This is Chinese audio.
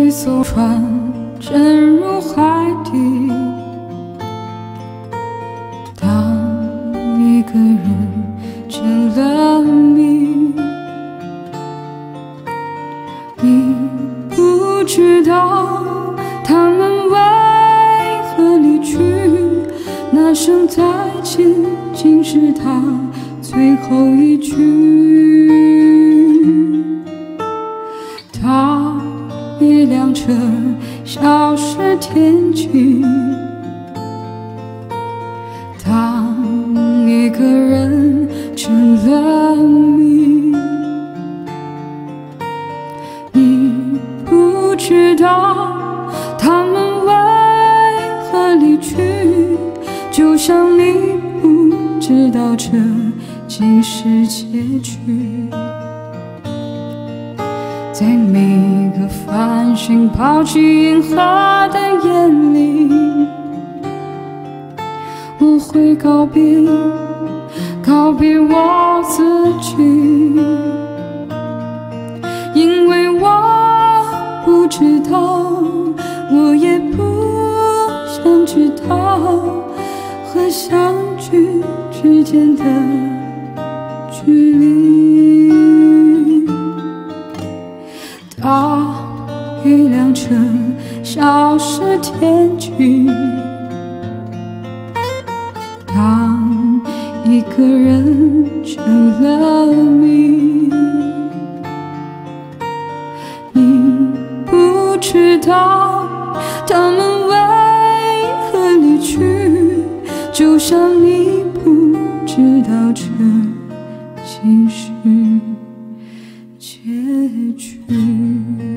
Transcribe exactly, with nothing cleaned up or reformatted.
一艘船沉入海底，当一个人成了谜，你不知道他们为何离去，那声再见竟是他最后一句。他一辆车消失天际，当一个人成了谜，你不知道他们为何离去，就像你不知道这竟是结局。在每个繁星抛弃银河的夜里，我会告别，告别我自己，因为我不知道，我也不想知道和相聚之间的距离。当一辆车消失天际，当一个人成了谜，你不知道他们为何离去，就像你不知道这竟是结局。